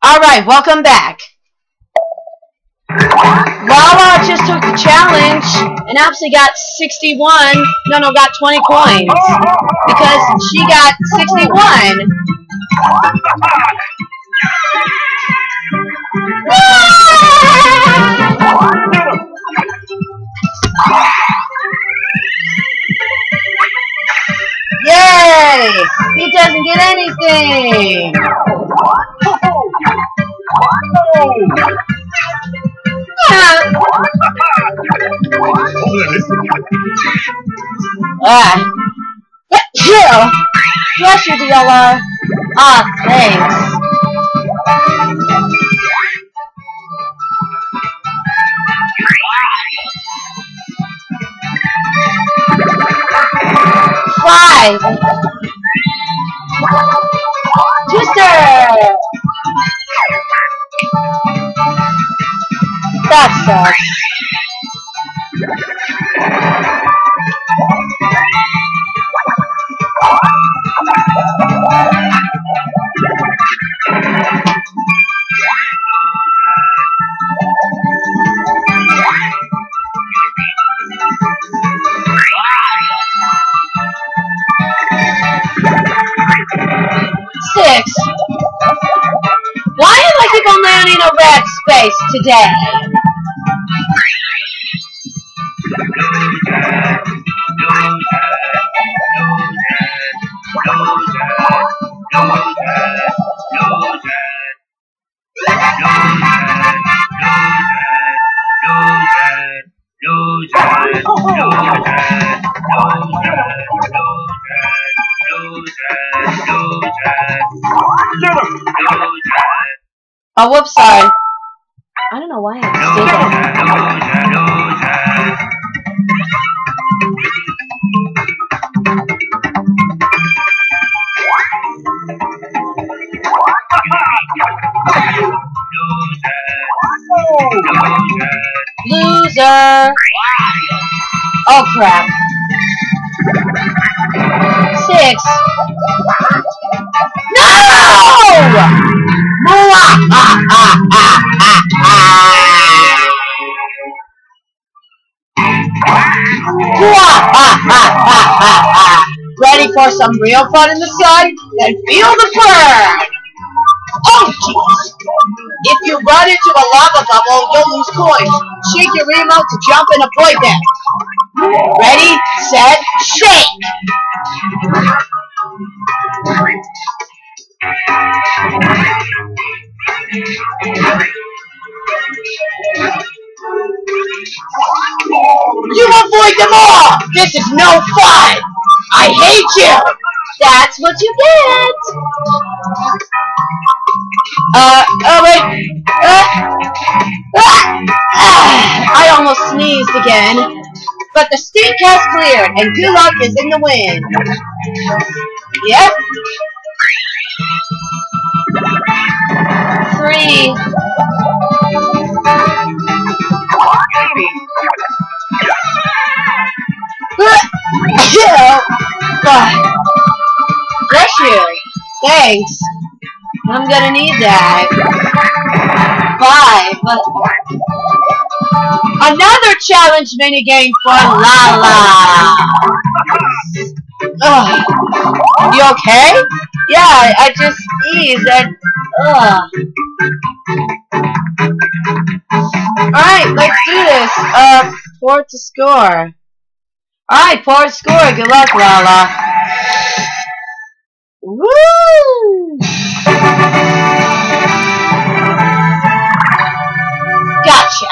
Alright, welcome back. Lala just took the challenge and actually got 20 coins. Because she got 61. Yay! He doesn't get anything! Bless you, Diola. Ah, thanks. Five. Twister. That sucks. Six. Why am I keep on landing a red space today? Oh, whoops, sorry. I don't know why I did that. Loser! Oh, crap. 6. No! Ready for some real fun in the sun? Then feel the burn! Oh, jeez! If you run into a lava bubble, you'll lose coins. Shake your remote to jump and avoid them. Ready, set, shake! You avoid them all! This is no fun! I hate you! That's what you get! Oh wait! I almost sneezed again. But the stink has cleared, and good luck is in the wind. Yep. 3. Bless you. Thanks. I'm gonna need that. 5. Another challenge minigame for Lala. You okay? Yeah, I just sneezed and Alright, let's do this. Pour to score. Alright, pour to score. Good luck, Lala. Woo! Gotcha.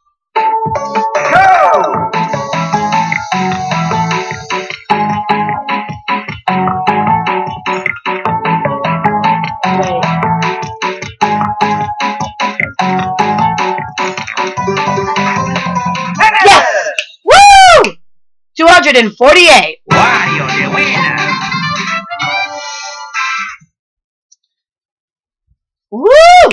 Yes! Woo! 248. Wow, you're the winner. Woo!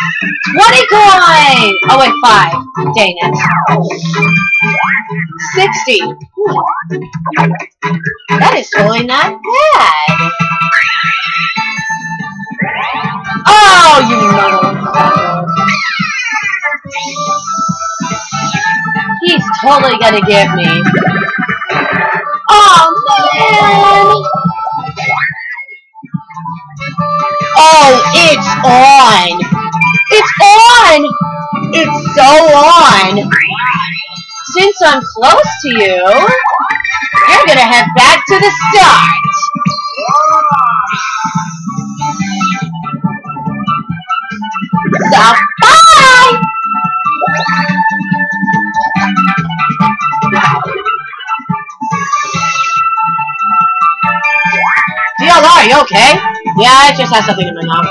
20 coin! Oh wait, 5. Dang it. 60. That is totally not bad. Oh, you motherfucker. He's totally gonna give me. Oh, man! Oh, it's on! It's on! It's so on! Since I'm close to you, you're gonna head back to the start! So, bye! DLR, are you okay? Yeah, I just had something in my mouth.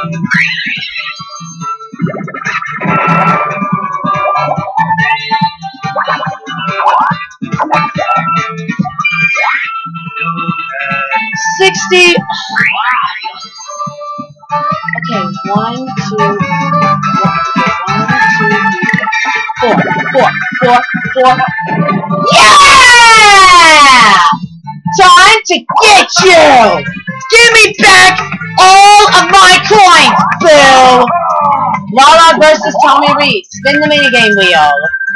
$60. Okay, 1, 2, 4. Yeah! Time to get you! Give me back all of my coins, boo! Lala versus Tommy Reed. Spin the minigame wheel.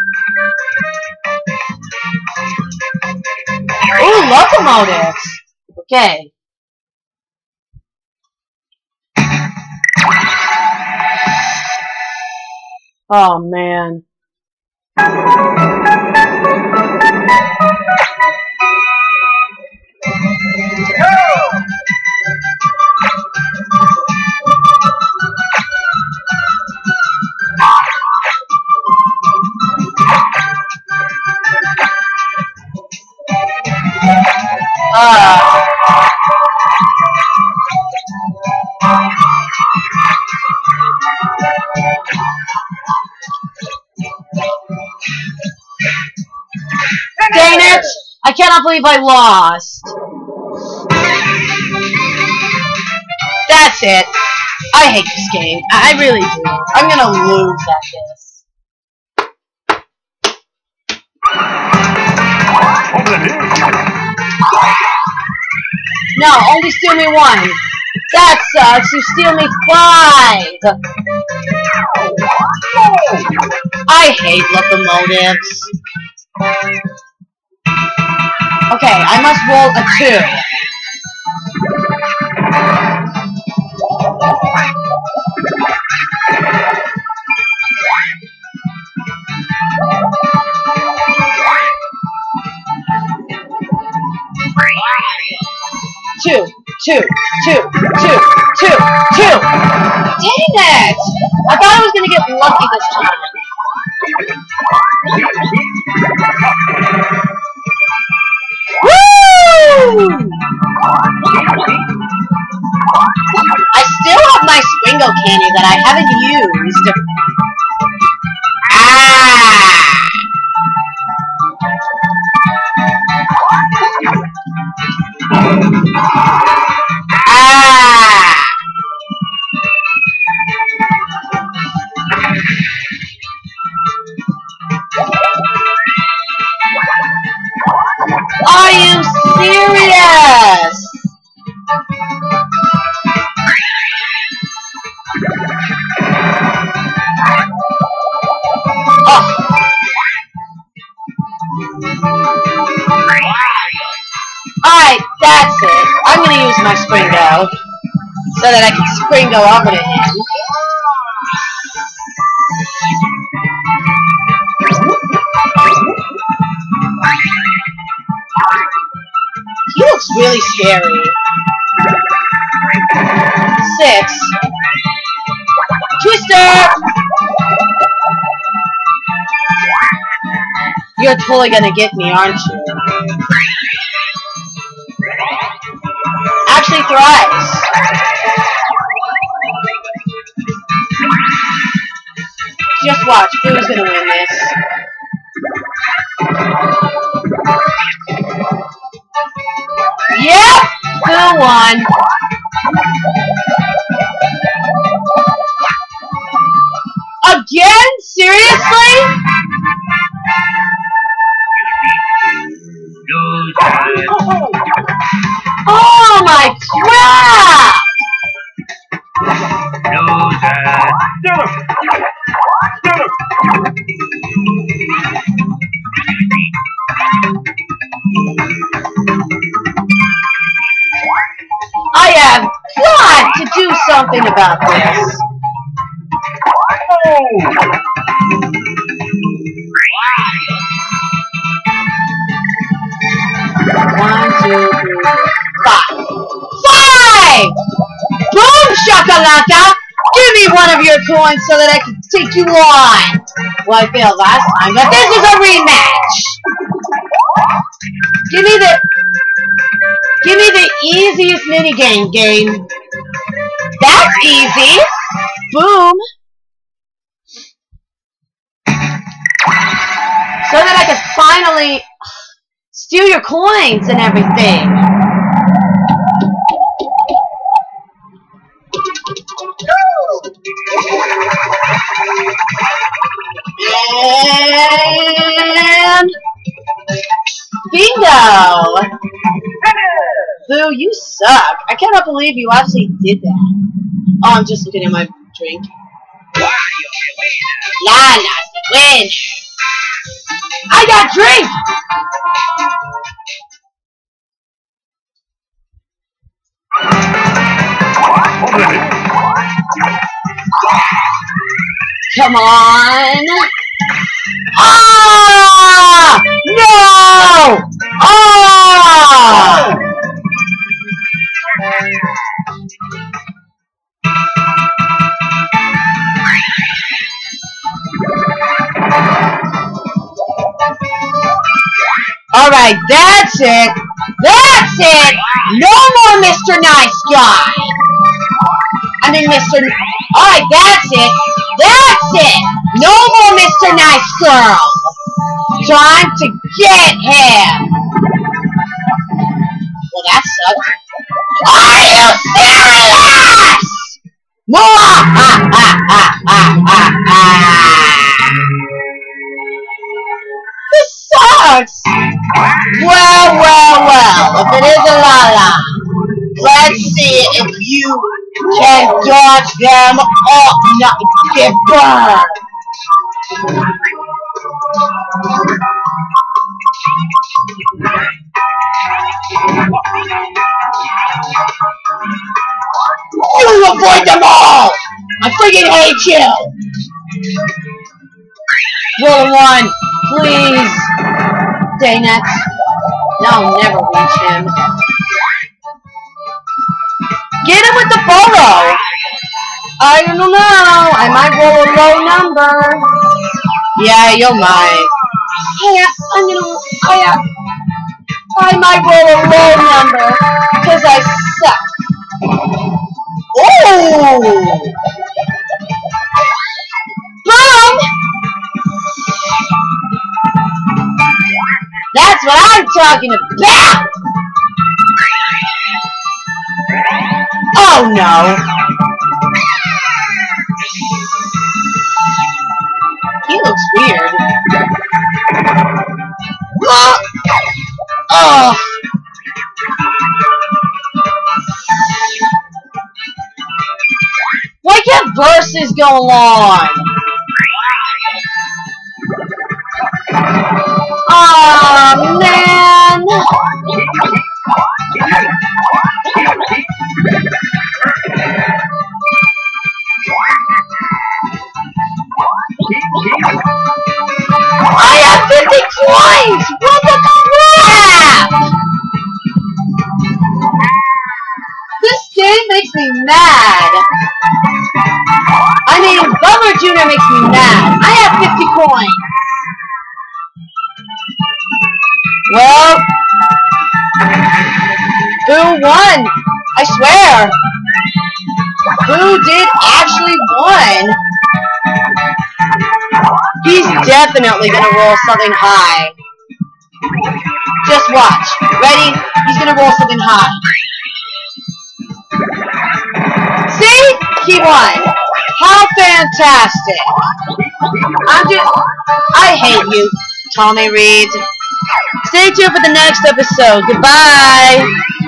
Ooh, locomotives. Okay. Oh, man. Dang it! I cannot believe I lost. That's it. I hate this game. I really do. I'm gonna lose at this. No, only steal me 1. That sucks. You steal me 5. I hate locomotives. Okay, I must roll a 2. Two. Dang it! I thought I was gonna get lucky this time. Woo! I still have my Springo candy that I haven't used. Are you serious? Oh. Alright, that's it. I'm gonna use my Springo so that I can Springo over to him. He looks really scary. 6. Twister! You're totally gonna get me, aren't you? Actually, thrice. Just watch. Boo's gonna win this. Yep! Boo won. Again? Seriously? Oh my crap! I have got to do something about this. One, two, three, 5. 5! Boom shakalaka! Give me one of your coins so that I can take you on. Well, I failed last time, but this is a rematch. Give me the easiest minigame game. That's easy. Boom. So that I can finally steal your coins and everything. And bingo! Boo, you suck. I cannot believe you actually did that. Oh, I'm just looking at my drink. Lala's the win. I got drink! Come on! Ah! No! Ah! Alright, that's it! That's it! No more Mr. Nice Guy! I mean, Mr. Alright, that's it! That's it! No more Mr. Nice Girl! Time to get him! Well, that sucks. Are you serious?! This sucks! Well, if it is a Lala, let's see if you can dodge them or not get burned! You avoid them all! I freaking hate you! Roll a 1, please! Dang it. Now I'll never reach him. Get him with the photo! I don't know. I might roll a low number. Yeah, you might. I might roll a low number because I suck. Oh! Boom! That's what I'm talking about! Oh no! He looks weird. Oh! Why can't verses go on? Oh man! I have 50 coins! What the crap? This game makes me mad. I mean, Bummer Jr. makes me mad. I have 50 coins. Well, Boo won. I swear. Boo did actually win. He's definitely gonna roll something high. Just watch. Ready? He's gonna roll something high. See? He won. How fantastic. I hate you, Tommy Reed. Stay tuned for the next episode. Goodbye.